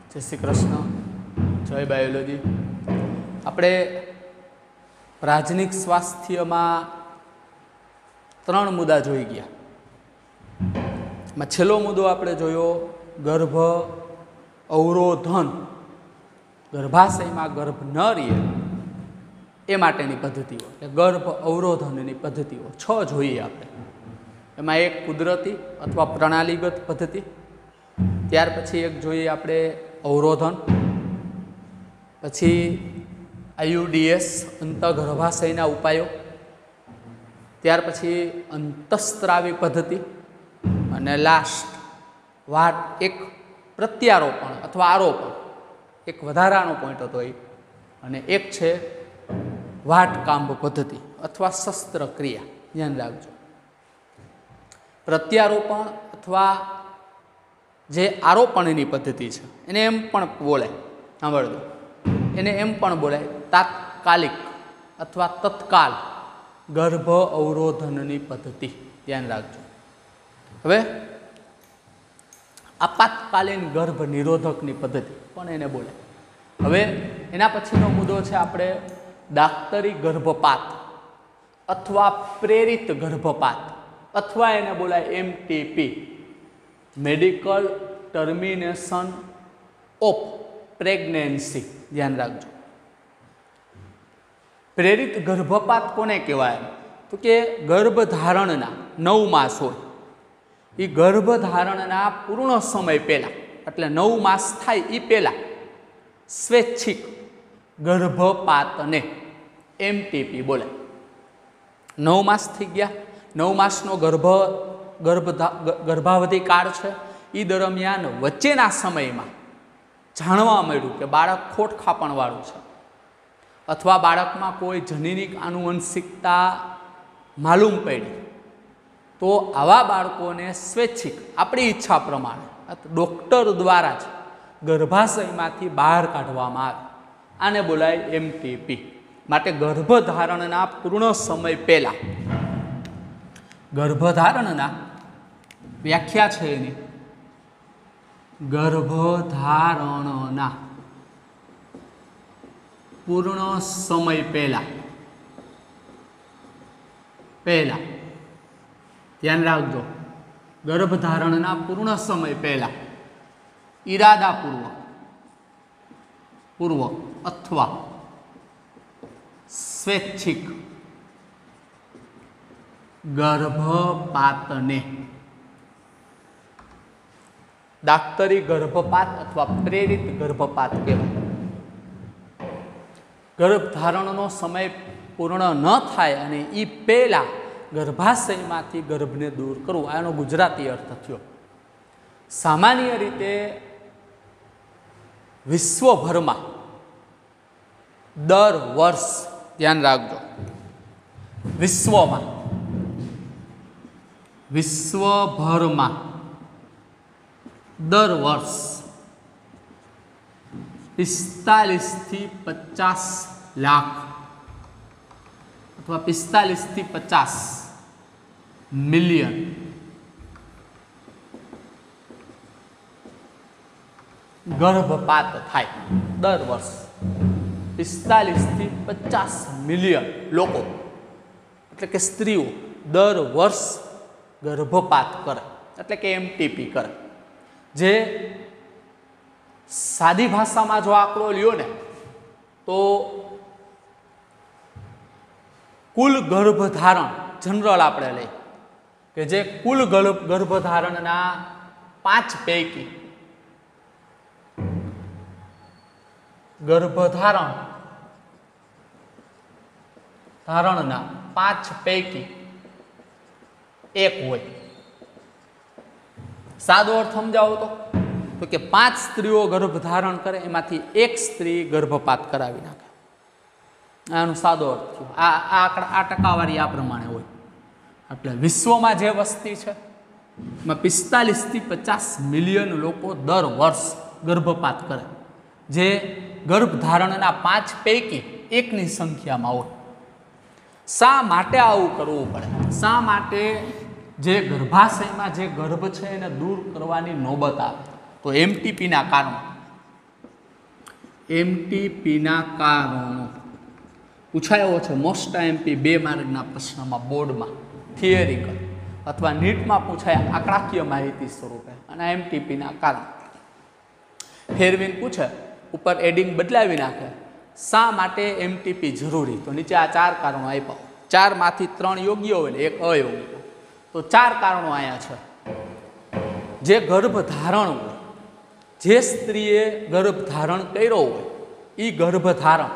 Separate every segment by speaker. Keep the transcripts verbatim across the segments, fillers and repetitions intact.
Speaker 1: જય શ્રી કૃષ્ણ, જય બાયોલોજી. આપણે પ્રાજનિક સ્વાસ્થ્યમાં ત્રણ મુદ્દા જોઈ ગયા. એમાં છેલ્લો મુદ્દો આપણે જોયો ગર્ભ અવરોધન, ગર્ભાશયમાં ગર્ભ ન રહે એ માટેની પદ્ધતિઓ, એટલે ગર્ભ અવરોધનની પદ્ધતિઓ છ જોઈએ આપણે. એમાં એક કુદરતી અથવા પ્રણાલીગત પદ્ધતિ, ત્યાર પછી એક જોઈએ આપણે અવરોધન, પછી આયુડીએસ અંતઃગર્ભાશયના ઉપાયો, ત્યાર પછી અંતઃસ્ત્રાવી પદ્ધતિ, અને લાસ્ટ વાત એક પ્રત્યારોપણ અથવા આરોપણ, એક વધારાનો પોઈન્ટ હતો એ, અને એક છે વાટકાંબ પદ્ધતિ અથવા શસ્ત્રક્રિયા. ધ્યાન રાખજો. પ્રત્યારોપણ અથવા જે આરોપણની પદ્ધતિ છે એને એમ પણ બોલાય, સાંભળજો, એને એમ પણ બોલાય તાત્કાલિક અથવા તત્કાલ ગર્ભ અવરોધનની પદ્ધતિ. ધ્યાન રાખજો. હવે આપાતકાલીન ગર્ભ નિરોધકની પદ્ધતિ પણ એને બોલાય. હવે એના પછીનો મુદ્દો છે આપણે ડાક્ટરી ગર્ભપાત અથવા પ્રેરિત ગર્ભપાત, અથવા એને બોલાય MTP, medical termination of pregnancy. ધ્યાન રાખજો. પ્રેરિત ગર્ભપાત કોને કહેવાય? તો કે ગર્ભધારણના નવ માસ હોય, એ ગર્ભધારણના પૂર્ણ સમય પહેલાં, એટલે નવ માસ થાય એ પહેલાં સ્વૈચ્છિક ગર્ભપાતને એમટીપી બોલાય. નવ માસ થઈ ગયા, નવ માસનો ગર્ભ ગર્ભ ગર્ભાવધિ કાળ છે. એ દરમિયાન વચ્ચેના સમયમાં જાણવા મળ્યું કે બાળક ખોટખાપણવાળું છે, અથવા બાળકમાં કોઈ જનીનિક આનુવંશિકતા માલુમ પડી, તો આવા બાળકોને સ્વૈચ્છિક આપણી ઈચ્છા પ્રમાણે ડૉક્ટર દ્વારા જ ગર્ભાશયમાંથી બહાર કાઢવામાં આવે. આને બોલાય એમટીપી. માટે ગર્ભધારણના પૂર્ણ સમય પહેલાં, ગર્ભધારણના વ્યાખ્યા છે એની, ગર્ભધારણના પૂર્ણ સમય પહેલા પહેલા ધ્યાન રાખજો, ગર્ભધારણના પૂર્ણ સમય પહેલા ઈરાદાપૂર્વક પૂર્વ અથવા સ્વૈચ્છિક ગર્ભપાતને ડાક્ટરી ગર્ભપાત અથવા પ્રેરિત ગર્ભપાત કહેવાય. ગર્ભધારણનો સમય પૂર્ણ ન થાય અને એ પહેલા ગર્ભાશયમાંથી ગર્ભને દૂર કરવું, આનો ગુજરાતી અર્થ થયો. સામાન્ય રીતે વિશ્વભરમાં દર વર્ષ, ધ્યાન રાખજો, વિશ્વમાં વિશ્વભરમાં દર વર્ષ પિસ્તાલીસથી પચાસ લાખ અથવા પિસ્તાલીસથી પચાસ મિલિયન ગર્ભપાત થાય. દર વર્ષ પિસ્તાલીસથી પચાસ મિલિયન લોકો, એટલે કે સ્ત્રીઓ દર વર્ષ ગર્ભપાત કરે, એટલે કે એમટીપી કરે. જે સાદી ભાષામાં જો આંકડો લ્યો ને, તો કુલ ગર્ભધારણ જનરલ આપણે લઈએ કે જે કુલ ગર્ભ ગર્ભધારણના પાંચ પૈકી ગર્ભધારણ ધારણના પાંચ પૈકી એક હોય. સાદો અર્થ સમજાવો તો તો કે પાંચ સ્ત્રીઓ ગર્ભધારણ કરે, એમાંથી એક સ્ત્રી ગર્ભપાત કરાવી નાખે. આનો સાદો અર્થ થયો. આ આંકડા આ ટકાવારી આ પ્રમાણે હોય. એટલે વિશ્વમાં જે વસ્તી છે એમાં પિસ્તાલીસથી પચાસ મિલિયન લોકો દર વર્ષ ગર્ભપાત કરે, જે ગર્ભધારણના પાંચ પૈકી એકની સંખ્યામાં હોય. શા માટે આવું કરવું પડે? શા માટે જે ગર્ભાશયમાં જે ગર્ભ છે એને દૂર કરવાની નોબત આવે? તો એમટીપીના કારણે એમટીપીના કારણો પૂછાયો છે મોસ્ટ આઈએમપી બે માર્કના પ્રશ્નમાં બોર્ડમાં થિયરિકલ અથવા નીટમાં પૂછાયા આંકડાકીય માહિતી સ્વરૂપે અને એમટીપીના કારણો ફેરવીને પૂછે ઉપર એડિંગ બદલાવી નાખે શા માટે એમટીપી જરૂરી તો નીચે આ ચાર કારણો આપ્યા ચારમાંથી ત્રણ યોગ્ય હોય ને એક અયોગ્ય તો ચાર કારણો અહીંયા છે જે ગર્ભધારણ હોય જે સ્ત્રીએ ગર્ભધારણ કર્યો હોય એ ગર્ભધારણ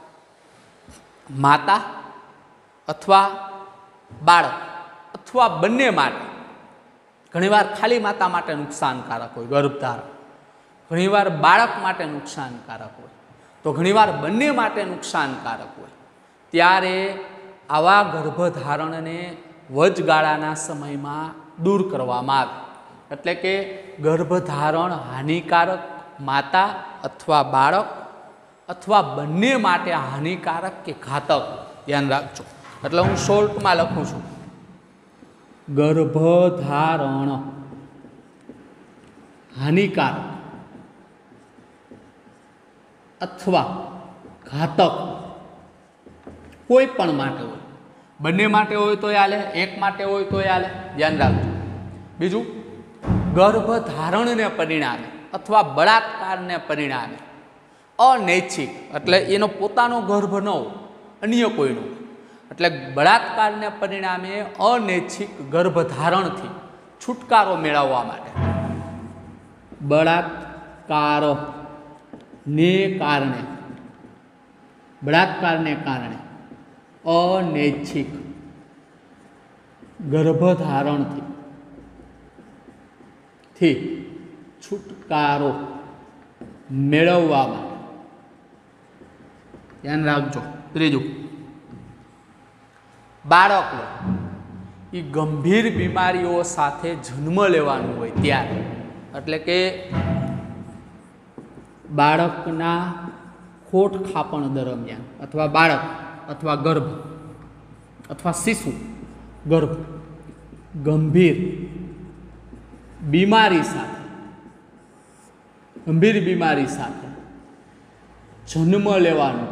Speaker 1: માતા અથવા બાળક અથવા બંને માટે ઘણીવાર ખાલી માતા માટે નુકસાનકારક હોય ગર્ભધારણ ઘણીવાર બાળક માટે નુકસાનકારક હોય તો ઘણીવાર બંને માટે નુકસાનકારક હોય ત્યારે આવા ગર્ભધારણને વચગાળાના સમયમાં દૂર કરવામાં આવે એટલે કે ગર્ભધારણ હાનિકારક માતા અથવા બાળક અથવા બંને માટે હાનિકારક કે ઘાતક ધ્યાન રાખજો એટલે હું શોર્ટમાં લખું છું ગર્ભધારણ હાનિકારક અથવા ઘાતક કોઈ પણ માટે હોય બંને માટે હોય તો હાલે એક માટે હોય તો હાલે ધ્યાન રાખજો બીજું ગર્ભધારણને પરિણામે અથવા બળાત્કારને પરિણામે અનૈચ્છિક એટલે એનો પોતાનો ગર્ભ ન હોય અન્ય કોઈનો એટલે બળાત્કારને પરિણામે અનૈચ્છિક ગર્ભધારણથી છુટકારો મેળવવા માટે બળાત્કાર ને કારણે બળાત્કારને કારણે અનૈચ્છિક ગર્ભધારણથી થી છુટકારો મેળવવા માટે ધ્યાન રાખજો ત્રીજું બાળક એ ગંભીર બીમારીઓ સાથે જન્મ લેવાનું હોય ત્યારે એટલે કે બાળકના ખોટ ખાપણ દરમિયાન અથવા બાળક અથવા ગર્ભ અથવા શિશુ ગર્ભ ગંભીર બીમારી સાથે ગંભીર બીમારી સાથે જન્મ લેવાનું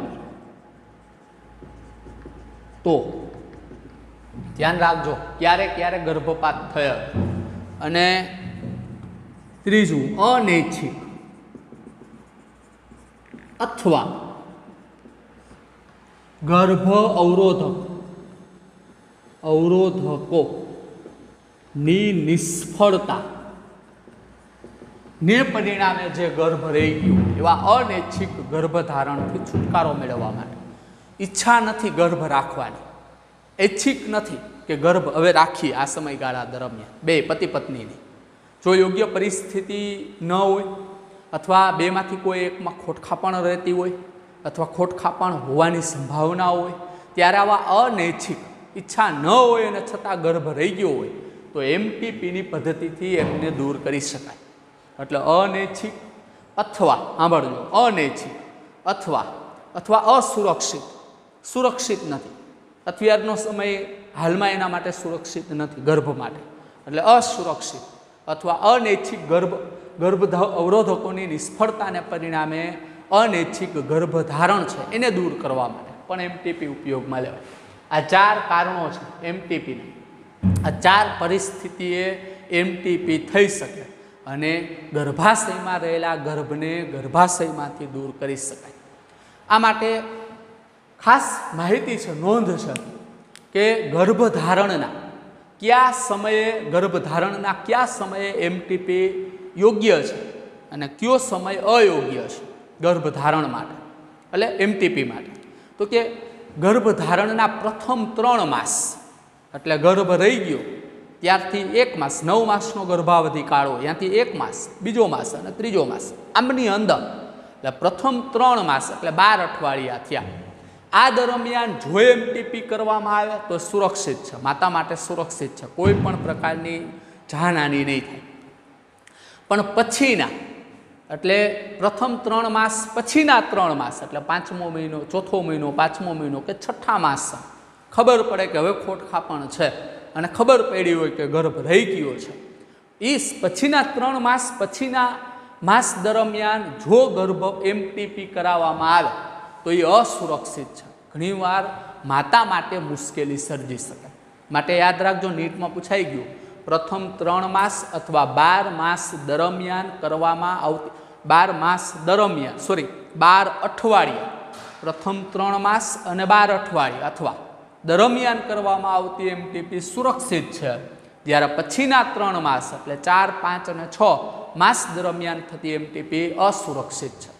Speaker 1: તો ધ્યાન રાખજો ક્યારે ક્યારે ગર્ભપાત થયો અને ત્રીજું અનૈચ્છિક અથવા ગર્ભ અવરોધક અવરોધકો ની નિષ્ફળતા ને પરિણામે જે ગર્ભ રહી ગયું એવા અનૈચ્છિક ગર્ભધારણથી છુટકારો મેળવવા માટે ઈચ્છા નથી ગર્ભ રાખવાની ઐચ્છિક નથી કે ગર્ભ હવે રાખીએ આ સમયગાળા દરમિયાન બે પતિ પત્નીની જો યોગ્ય પરિસ્થિતિ ન હોય અથવા બેમાંથી કોઈ એકમાં ખોટખાપણ રહેતી હોય અથવા ખોટખાપણ હોવાની સંભાવના હોય ત્યારે આવા અનૈચ્છિક ઈચ્છા ન હોય અને છતાં ગર્ભ રહી ગયો હોય તો એમટીપીની પદ્ધતિથી એમને દૂર કરી શકાય એટલે અનૈચ્છિક અથવા સાંભળજો અનૈચ્છિક અથવા અથવા અસુરક્ષિત સુરક્ષિત નથી અત્યારનો સમય હાલમાં એના માટે સુરક્ષિત નથી ગર્ભ માટે એટલે અસુરક્ષિત અથવા અનૈચ્છિક ગર્ભ ગર્ભ અવરોધકોની નિષ્ફળતાને પરિણામે અનૈચ્છિક ગર્ભધારણ છે એને દૂર કરવા માટે પણ એમટીપી ઉપયોગમાં લેવાય આ ચાર કારણો છે એમટીપીના આ ચાર પરિસ્થિતિએ એમટીપી થઈ શકે અને ગર્ભાશયમાં રહેલા ગર્ભને ગર્ભાશયમાંથી દૂર કરી શકાય આ માટે ખાસ માહિતી છે નોંધ છે કે ગર્ભધારણના કયા સમયે ગર્ભધારણના કયા સમયે એમટીપી યોગ્ય છે અને કયો સમય અયોગ્ય છે ગર્ભધારણ માટે એટલે એમટીપી માટે તો કે ગર્ભધારણના પ્રથમ ત્રણ માસ એટલે ગર્ભ રહી ગયો ત્યારથી એક માસ નવ માસનો ગર્ભાવધિ કાળ હોય ત્યાંથી એક માસ બીજો માસ અને ત્રીજો માસ આમની અંદર એટલે પ્રથમ ત્રણ માસ એટલે બાર અઠવાડિયા થયા આ દરમિયાન જો એમટીપી કરવામાં આવે તો સુરક્ષિત છે માતા માટે સુરક્ષિત છે કોઈ પણ પ્રકારની જાનહાનિ નહીં થાય પણ પછીના એટલે પ્રથમ ત્રણ માસ પછીના ત્રણ માસ એટલે પાંચમો મહિનો ચોથો મહિનો પાંચમો મહિનો કે છઠ્ઠા માસ ખબર પડે કે હવે ખોટખાપણ છે અને ખબર પડી હોય કે ગર્ભ રહી ગયો છે એ પછીના ત્રણ માસ પછીના માસ દરમિયાન જો ગર્ભ એમટીપી કરાવવામાં આવે તો એ અસુરક્ષિત છે, ઘણીવાર માતા માટે મુશ્કેલી સર્જી શકે. માટે યાદ રાખજો, નીટમાં પૂછાઈ ગયું, પ્રથમ ત્રણ માસ અથવા બાર માસ દરમિયાન કરવામાં આવતી બાર માસ દરમિયાન સોરી બાર અઠવાડિયા પ્રથમ ત્રણ માસ અને બાર અઠવાડિયા અથવા દરમિયાન કરવામાં આવતી એમટીપી સુરક્ષિત છે, જ્યારે પછીના ત્રણ માસ એટલે ચાર પાંચ અને છ માસ દરમિયાન થતી એમટીપી અસુરક્ષિત છે.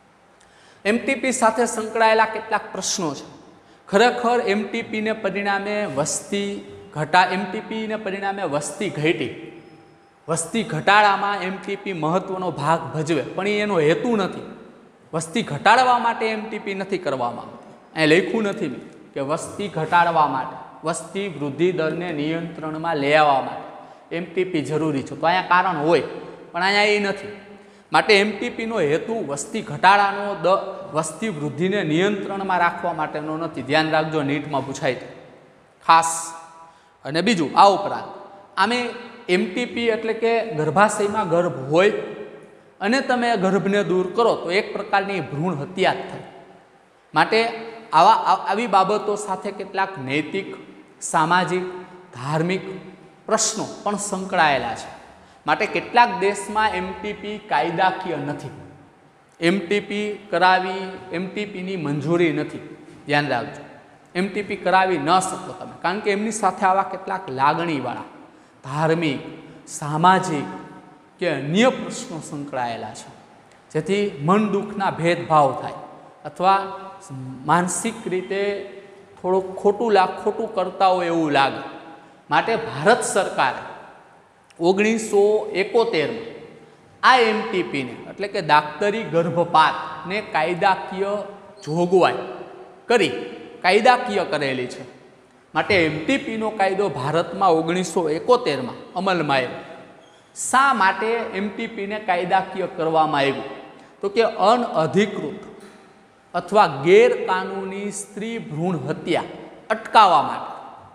Speaker 1: એમટીપી સાથે સંકળાયેલા કેટલાક પ્રશ્નો છે. ખરેખર એમટીપીને પરિણામે વસ્તી ઘટા એમટીપીને પરિણામે વસ્તી ઘટી વસ્તી ઘટાડામાં એમટીપી મહત્વનો ભાગ ભજવે, પણ એ એનો હેતુ નથી. વસ્તી ઘટાડવા માટે એમટીપી નથી કરવામાં આવતી. અહીં લખ્યું નથી કે વસ્તી ઘટાડવા માટે, વસ્તી વૃદ્ધિ દરને નિયંત્રણમાં લઈ આવવા માટે એમટીપી જરૂરી છે, તો અહીંયા કારણ હોય, પણ અહીંયા એ નથી. માટે એમટીપીનો હેતુ વસ્તી ઘટાડાનો દ વસ્તી વૃદ્ધિને નિયંત્રણમાં રાખવા માટેનો નથી. ધ્યાન રાખજો, નીટમાં પૂછાય છે ખાસ. અને બીજું, આ ઉપરાંત આમે એમટીપી એટલે કે ગર્ભાશયમાં ગર્ભ હોય અને તમે ગર્ભને દૂર કરો તો એક પ્રકારની ભ્રૂણ હત્યા જ થાય. માટે આવા આવી બાબતો સાથે કેટલાક નૈતિક, સામાજિક, ધાર્મિક પ્રશ્નો પણ સંકળાયેલા છે. માટે કેટલાક દેશમાં એમટીપી કાયદાકીય નથી, એમટીપી કરાવી એમટીપીની મંજૂરી નથી. ધ્યાન રાખજો, એમટીપી કરાવી ન શકો તમે, કારણ કે એમની સાથે આવા કેટલાક લાગણીવાળા, ધાર્મિક, સામાજિક કે અન્ય પ્રશ્નો સંકળાયેલા છે, જેથી મન દુઃખના ભેદભાવ થાય અથવા માનસિક રીતે થોડુંક ખોટું લાગ ખોટું કરતા હોય એવું લાગે. માટે ભારત સરકારે ઓગણીસો એકોતેરમાં આ એમટીપીને એટલે કે દાક્તરી ગર્ભપાતને કાયદાકીય જોગવાઈ કરી કાયદાકીય કરેલી છે. માટે એમટીપીનો કાયદો ભારતમાં ઓગણીસો એકોતેરમાં અમલમાં આવ્યો. શા માટે એમટીપીને કાયદાકીય કરવામાં આવ્યું? તો કે અનઅધિકૃત અથવા ગેરકાનૂની સ્ત્રી ભ્રૂણ હત્યા અટકાવવા માટે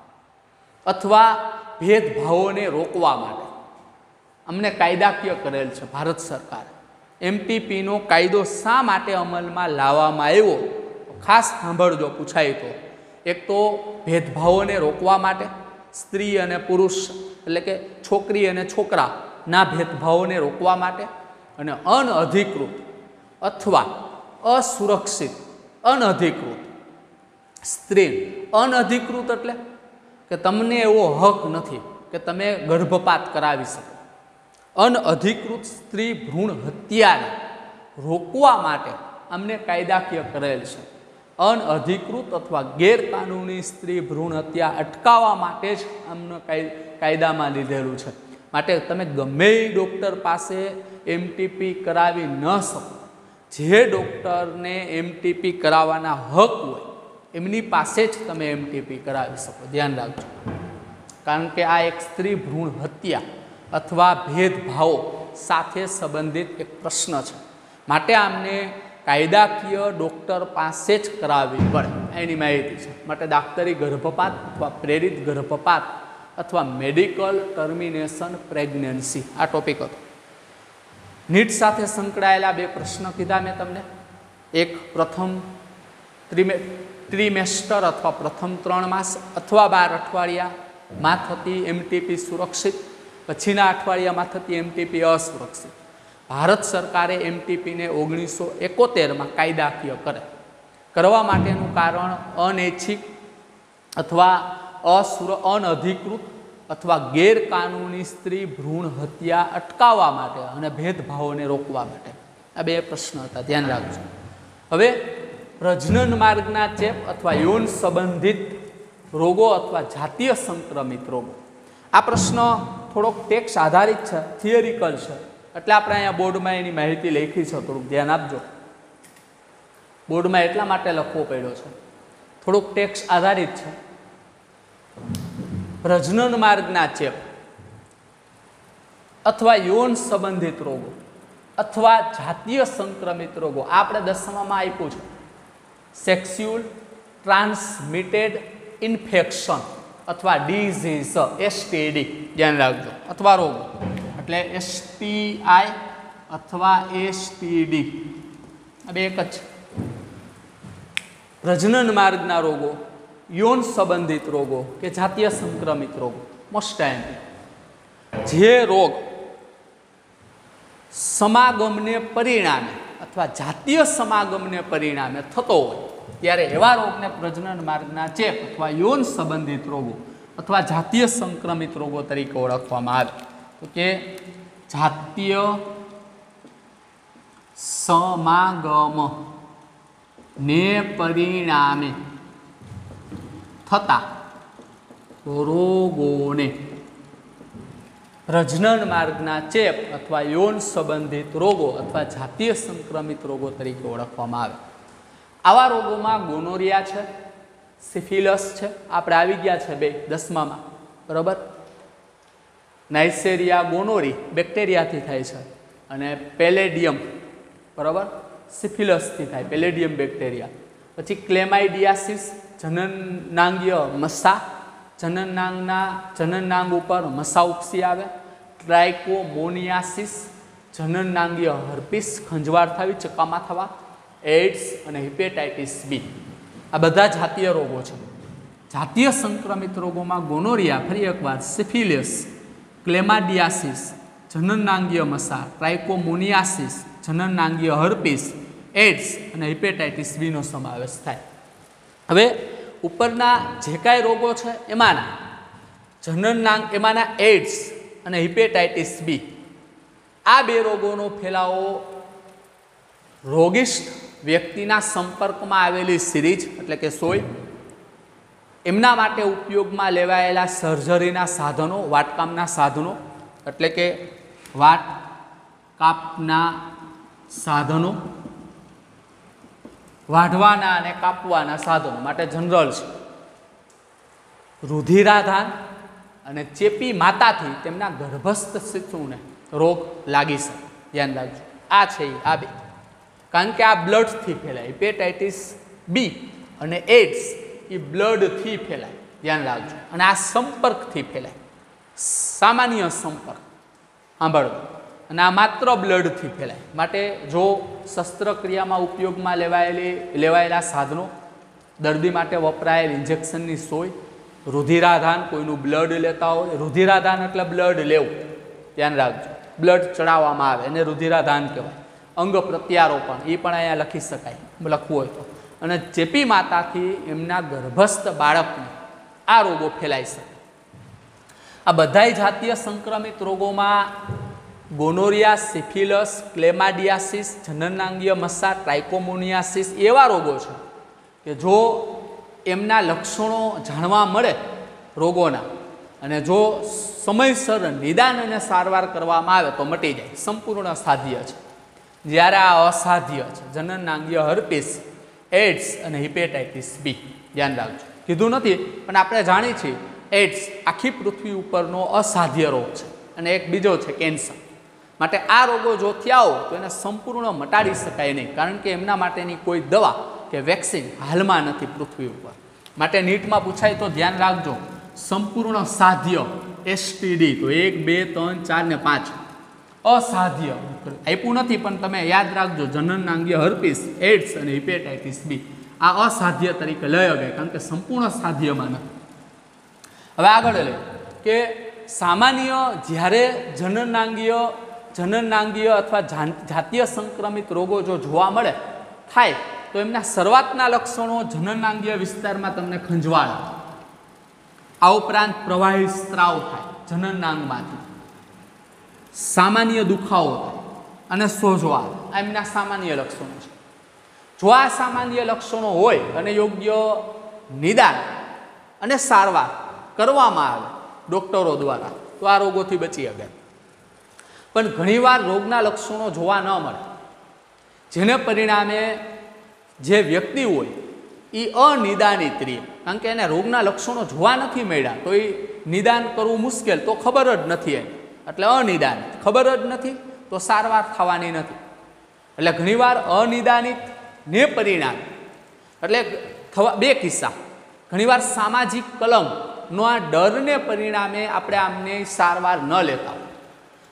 Speaker 1: અથવા ભેદભાવોને રોકવા માટે અમને કાયદાકીય કરેલ છે ભારત સરકારે. એમટીપીનો કાયદો શા માટે અમલમાં લાવવામાં આવ્યો? ખાસ સાંભળજો, પૂછાય તો. એક તો ભેદભાવોને રોકવા માટે, સ્ત્રી અને પુરુષ એટલે કે છોકરી અને છોકરાના ભેદભાવોને રોકવા માટે, અને અનઅધિકૃત અથવા અસુરક્ષિત અનઅધિકૃત સ્ત્રી. અનઅધિકૃત એટલે કે તમને એવો હક નથી કે તમે ગર્ભપાત કરાવી શકો. અનઅધિકૃત સ્ત્રી ભ્રૂણ હત્યાને રોકવા માટે અમને કાયદાકીય કરેલ છે. અનઅધિકૃત અથવા ગેરકાનૂની સ્ત્રી ભ્રૂણ હત્યા અટકાવવા માટે જ અમને કાયદામાં લીધેલું છે. માટે તમે ગમે એ ડૉક્ટર પાસે એમટીપી કરાવી ન શકો. જે ડૉક્ટરને એમટીપી કરાવવાના હક હોય એમની પાસે જ તમે એમટીપી કરાવી શકો. ધ્યાન રાખજો, કારણ કે આ એક સ્ત્રી ભ્રૂણ હત્યા અથવા ભેદભાવો સાથે સંબંધિત એક પ્રશ્ન છે. માટે આમને કાયદાકીય ડૉક્ટર પાસે જ કરાવવી પડે, એની માહિતી છે. માટે દાક્તરી ગર્ભપાત અથવા પ્રેરિત ગર્ભપાત અથવા મેડિકલ ટર્મિનેશન પ્રેગ્નન્સી આ ટોપિક હતો. નીટ સાથે સંકળાયેલા બે પ્રશ્ન કીધા મેં તમને. એક પ્રથમ ત્રિમે ત્રિમેસ્ટર અથવા પ્રથમ ત્રણ માસ અથવા બાર અઠવાડિયામાં થતી એમટીપી સુરક્ષિત, પછીના અઠવાડિયામાં થતી એમટીપી અસુરક્ષિત. ભારત સરકારે એમટીપીને ઓગણીસો એકોતેરમાં કાયદાકીય કરે કરવા માટેનું કારણ અનૈચ્છિક અથવા અસુર અનઅધિકૃત અથવા ગેરકાનૂની સ્ત્રી ભ્રૂણ હત્યા અટકાવવા માટે અને ભેદભાવોને રોકવા માટે. આ બે પ્રશ્ન હતા, ધ્યાન રાખજો. હવે પ્રજનન માર્ગના ચેપ અથવા યૌન સંબંધિત રોગો અથવા જાતીય સંક્રમિત રોગો. આ પ્રશ્ન થોડોક ટેક્સ આધારિત છે, થિયરિકલ છે, એટલે આપણે અહીંયા બોર્ડમાં એની માહિતી લખી છે. થોડુંક ધ્યાન આપજો. બોર્ડમાં એટલા માટે લખવો પડ્યો છે, થોડુંક ટેક્સ આધારિત છે. પ્રજનન માર્ગના ચેપ અથવા યૌન સંબંધિત રોગો અથવા જાતીય સંક્રમિત રોગો આપણે દસમામાં આપ્યું છે. સેક્સ્યુઅલ ટ્રાન્સમિટેડ ઇન્ફેક્શન અથવા ડિઝીઝ, એસટીડી ધ્યાન રાખજો, અથવા રોગો એટલે એસટીઆઈ અથવા એસટીડી આ બે એક જ છે. પ્રજનન માર્ગના રોગો, યૌન સંબંધિત રોગો કે જાતીય સંક્રમિત રોગો, મોસ્ટ ટાઈમ જે રોગ સમાગમને પરિણામે અથવા જાતીય સમાગમને પરિણામે થતો હોય ત્યારે એવા રોગને પ્રજનન માર્ગના ચેપ અથવા યૌન સંબંધિત રોગો અથવા જાતીય સંક્રમિત રોગો તરીકે ઓળખવામાં આવે. તો કે જાતીય સમાગમ ને પરિણામે થતા રોગોને પ્રજનન માર્ગના ચેપ અથવા યૌન સંબંધિત રોગો અથવા જાતીય સંક્રમિત રોગો તરીકે ઓળખવામાં આવે. આવા રોગોમાં ગોનોરિયા છે, સિફિલસ છે, આપણે આવી ગયા છે બે દસમામાં, બરાબર. નાઇસેરિયા ગોનોરી બેક્ટેરિયાથી થાય છે અને પેલેડિયમ, બરાબર, સિફિલસથી થાય, પેલેડિયમ બેક્ટેરિયા. પછી ક્લેમાઇડિયાસિસ જનનાંગીય મસા, જનનાંગના જનનાંગ ઉપર મસા ઉપસી આવે. ટ્રાઇકોમોનિયાસિસ જનનાંગીય હર્પિસ, ખંજવાળ થવી, ચકામા થવા. એઇડ્સ અને હિપેટાઇટિસ બી આ બધા જાતીય રોગો છે. જાતીય સંક્રમિત રોગોમાં ગોનોરિયા, ફરી એકવાર, સિફિલિસ, ક્લેમાડિયાસિસ જનનાંગીય મસા, ટ્રાઇકોમોનિયાસિસ જનનાંગીય હર્પિસ, એઇડ્સ અને હિપેટાઇટિસ બીનો સમાવેશ થાય. હવે ઉપરના જે કાંઈ રોગો છે એમાંના જનનાંગ એમાંના એઇડ્સ અને હિપેટાઇટિસ બી આ બે રોગોનો ફેલાવો રોગિષ્ઠ વ્યક્તિના સંપર્કમાં આવેલી સિરીજ એટલે કે સોય, એમના માટે ઉપયોગમાં લેવાયેલા સર્જરીના સાધનો, વાટકામના સાધનો એટલે કે વાટ કાપના સાધનો, વાઢવાના અને કાપવાના સાધનો માટે જનરલ છે. રુધિરાધાન અને ચેપી માતાથી તેમના ગર્ભસ્થ શિશુને રોગ લાગી શકે, ધ્યાન રાખજો. આ છે આ બે, કારણ કે આ બ્લડથી ફેલાય. હિપેટાઇટિસ બી અને એઇડ્સ એ બ્લડથી ફેલાય, ધ્યાન રાખજો. અને આ સંપર્કથી ફેલાય, સામાન્ય સંપર્ક, સાંભળો. અને આ માત્ર બ્લડથી ફેલાય. માટે જો શસ્ત્રક્રિયામાં ઉપયોગમાં લેવાયેલી લેવાયેલા સાધનો, દર્દી માટે વપરાયેલ ઇન્જેક્શનની સોય, રુધિરાધાન, કોઈનું બ્લડ લેતા હોય, રુધિરાધાન એટલે બ્લડ લેવું, ધ્યાન રાખજો. બ્લડ ચડાવવામાં આવે એને રુધિરાધાન કહેવાય. અંગ પ્રત્યારોપણ એ પણ અહીંયા લખી શકાય, લખવું હોય તો. અને ચેપી માતાથી એમના ગર્ભસ્થ બાળકને આ રોગો ફેલાઈ શકે. આ બધાય જાતીય સંક્રમિત રોગોમાં ગોનોરિયા, સિફિલસ, ક્લેમાડિયાસિસ, જનનાંગીય મસા, ટ્રાઇકોમોનિયાસિસ એવા રોગો છે કે જો એમના લક્ષણો જાણવા મળે રોગોના અને જો સમયસર નિદાન અને સારવાર કરવામાં આવે તો મટી જાય, સંપૂર્ણ સાધ્ય છે. જ્યારે આ અસાધ્ય છે, જનનાંગીય હર્પિસ, એઇડ્સ અને હિપેટાઇટિસ બી, ધ્યાન રાખજો. કીધું નથી પણ આપણે જાણીએ છીએ એઇડ્સ આખી પૃથ્વી ઉપરનો અસાધ્ય રોગ છે અને એક બીજો છે કેન્સર. માટે આ રોગો જો થયા હોય તો એને સંપૂર્ણ મટાડી શકાય નહીં, કારણ કે એમના માટેની કોઈ દવા કે વેક્સિન હાલમાં નથી પૃથ્વી ઉપર. માટે નીટમાં પૂછાય તો ધ્યાન રાખજો, સંપૂર્ણ સાધ્ય એસટીડી તો એક બે ત્રણ ચાર ને પાંચ, અસાધ્ય આપ્યું નથી પણ તમે યાદ રાખજો, જનનાંગીય હર્પિસ, એઇડ્સ અને હિપેટાઇટિસ બી આ અસાધ્ય તરીકે લઈ અગાય, કારણ કે સંપૂર્ણ સાધ્યમાં નથી. હવે આગળ લે કે સામાન્ય જ્યારે જનનાંગીય જનનાંગીય અથવા જાતીય સંક્રમિત રોગો જો જોવા મળે થાય તો એમના શરૂઆતના લક્ષણો જનનાંગીય વિસ્તારમાં તમને ખંજવાળ, આ ઉપરાંત પ્રવાહી સ્ત્રાવ થાય જનનાંગમાંથી, સામાન્ય દુખાવો થાય અને સોજો આવે. આ એમના સામાન્ય લક્ષણો છે. જો આ સામાન્ય લક્ષણો હોય અને યોગ્ય નિદાન અને સારવાર કરવામાં આવે ડૉક્ટરો દ્વારા તો આ રોગોથી બચી શકે. પણ ઘણીવાર રોગના લક્ષણો જોવા ન મળે, જેને પરિણામે જે વ્યક્તિ હોય એ અનિદાનિત રહે, કારણ કે એને રોગના લક્ષણો જોવા નથી મળ્યા તો એ નિદાન કરવું મુશ્કેલ, તો ખબર જ નથી એને, એટલે અનિદાનિત, ખબર જ નથી તો સારવાર થવાની નથી. એટલે ઘણીવાર અનિદાનિત ને પરિણામે, એટલે થવા બે કિસ્સા, ઘણીવાર સામાજિક કલંકનો આ ડરને પરિણામે આપણે આમને સારવાર ન લેતા હોય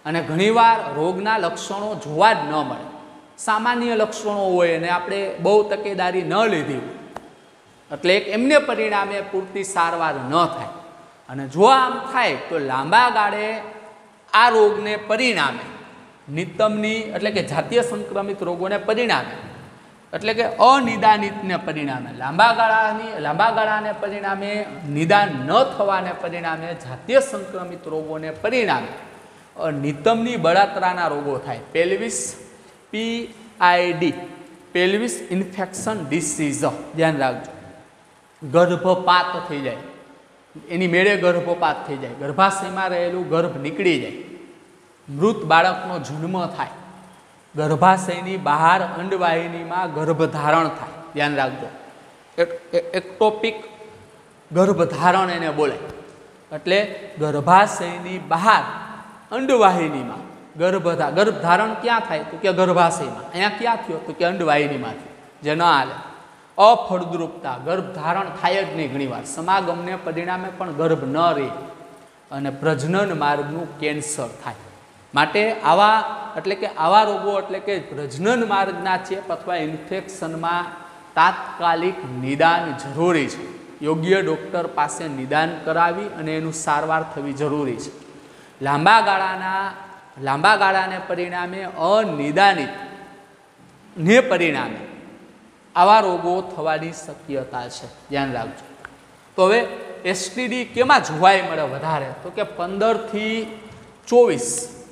Speaker 1: અને ઘણીવાર રોગના લક્ષણો જોવા જ ન મળે, સામાન્ય લક્ષણો હોય અને આપણે બહુ તકેદારી ન લીધી એટલે એક એમને પરિણામે પૂરતી સારવાર ન થાય. અને જો આમ થાય તો લાંબા ગાળે આ રોગને પરિણામે નિતંબની એટલે કે જાતીય સંક્રમિત રોગોને પરિણામે એટલે કે અનિદાનિતને પરિણામે લાંબા ગાળાની લાંબા ગાળાને પરિણામે નિદાન ન થવાને પરિણામે જાતીય સંક્રમિત રોગોને પરિણામે નિતંબની બળતરાના રોગો થાય. Pelvis P I D pelvis infection disease ધ્યાન રાખજો. ગર્ભપાત થઈ જાય, એની મેળે ગર્ભપાત થઈ જાય, ગર્ભાશયમાં રહેલું ગર્ભ નીકળી જાય, મૃત બાળકનો જન્મ થાય, ગર્ભાશયની બહાર અંડવાહિનીમાં ગર્ભધારણ થાય. ધ્યાન રાખજો, એક્ટોપિક ગર્ભધારણ એને બોલાય. એટલે ગર્ભાશયની બહાર અંડવાહિનીમાં ગર્ભધા ગર્ભધારણ ક્યાં થાય તો કે ગર્ભાશયમાં. અહીંયા ક્યાં થયો તો કે અંડવાહિનીમાં થયો, જે ન હાલે. અફળદ્રુપતા, ગર્ભધારણ થાય જ નહીં, ઘણીવાર સમાગમને પરિણામે પણ ગર્ભ ન રહે અને પ્રજનન માર્ગનું કેન્સર થાય. માટે આવા એટલે કે આવા રોગો એટલે કે પ્રજનન માર્ગના ચેપ અથવા ઇન્ફેક્શનમાં તાત્કાલિક નિદાન જરૂરી છે. યોગ્ય ડૉક્ટર પાસે નિદાન કરાવી અને એનું સારવાર થવી જરૂરી છે. લાંબા ગાળાના લાંબા ગાળાને પરિણામે અનિદાનિત ને પરિણામે આવા રોગો થવાની શક્યતા છે. ધ્યાન રાખજો. તો હવે એસટીડી કેમાં જોવાય મળે વધારે તો કે પંદરથી ચોવીસ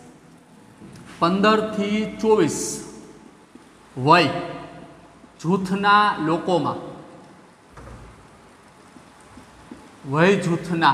Speaker 1: પંદરથી ચોવીસ વય જૂથના લોકોમાં વય જૂથના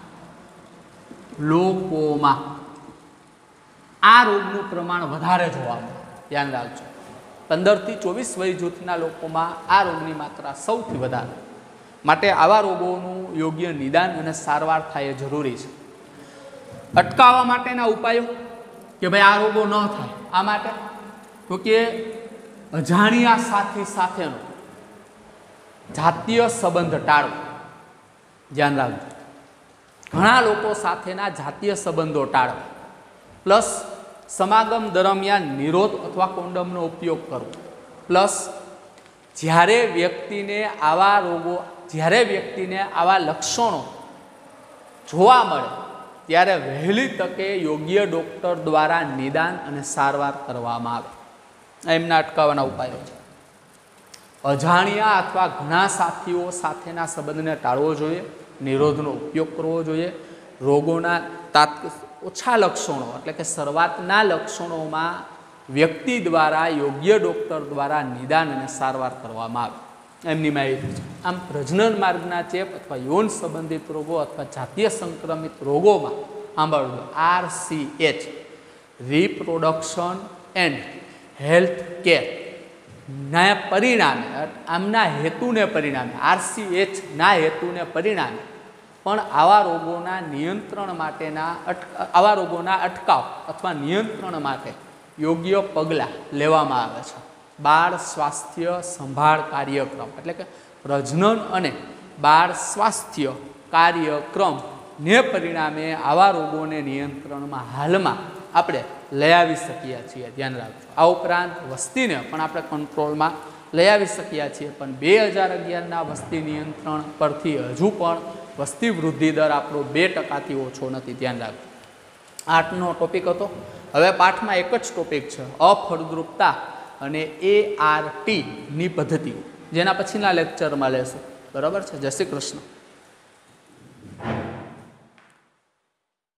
Speaker 1: લોકોમાં આ રોગનું પ્રમાણ વધારે જોવા મળે. ધ્યાન રાખજો, પંદરથી ચોવીસ વય જૂથના લોકોમાં આ રોગની માત્રા સૌથી વધારે. માટે આવા રોગોનું યોગ્ય નિદાન અને સારવાર થાય એ જરૂરી છે. અટકાવવા માટેના ઉપાયો કે ભાઈ આ રોગો ન થાય, આ માટે તો કે અજાણ્યા સાથી સાથેનો જાતીય સંબંધ ટાળવો. ધ્યાન રાખજો, ઘણા લોકો સાથેના જાતીય સંબંધો ટાળવા, પ્લસ સમાગમ દરમિયાન નિરોધ અથવા કોન્ડમનો ઉપયોગ કરવો, પ્લસ જ્યારે વ્યક્તિને આવા રોગો જ્યારે વ્યક્તિને આવા લક્ષણો જોવા મળે ત્યારે વહેલી તકે યોગ્ય ડૉક્ટર દ્વારા નિદાન અને સારવાર કરવામાં આવે. એમના અટકાવવાના ઉપાયો છે. અજાણ્યા અથવા ઘણા સાથીઓ સાથેના સંબંધને ટાળવો જોઈએ, નિરોધનો ઉપયોગ કરવો જોઈએ, રોગોના તાત્કાલિક ઓછા લક્ષણો એટલે કે શરૂઆતના લક્ષણોમાં વ્યક્તિ દ્વારા યોગ્ય ડૉક્ટર દ્વારા નિદાન અને સારવાર કરવામાં આવે. એમની માહિતી છે. આમ પ્રજનન માર્ગના ચેપ અથવા યૌન સંબંધિત રોગો અથવા જાતીય સંક્રમિત રોગોમાં સાંભળજો R C H reproduction and health care ના પરિણામે આમના હેતુને પરિણામે આર સી એચ ના હેતુને પરિણામે પણ આવા રોગોના નિયંત્રણ માટેના આવા રોગોના અટકાવ અથવા નિયંત્રણ માટે યોગ્ય પગલાં લેવામાં આવે છે. બાળ સ્વાસ્થ્ય સંભાળ કાર્યક્રમ એટલે કે પ્રજનન અને બાળ સ્વાસ્થ્ય કાર્યક્રમને પરિણામે આવા રોગોને નિયંત્રણમાં હાલમાં આપણે લઈ આવી શકીએ છીએ. ધ્યાન રાખજો. આ ઉપરાંત વસ્તીને પણ આપણે કંટ્રોલમાં લઈ આવી શકીએ છીએ, પણ બે હજાર અગિયારના વસ્તી નિયંત્રણ પરથી હજુ પણ વસ્તી વૃદ્ધિ દર આપણો બે ટકાથી ઓછો નથી. ધ્યાન રાખજો. આઠનો ટોપિક હતો. હવે પાઠમાં એક જ ટોપિક છે, અફળદ્રુપતા અને એ આર ટીની પદ્ધતિઓ, જેના પછીના લેક્ચરમાં લેશું. બરાબર છે. જય શ્રી કૃષ્ણ.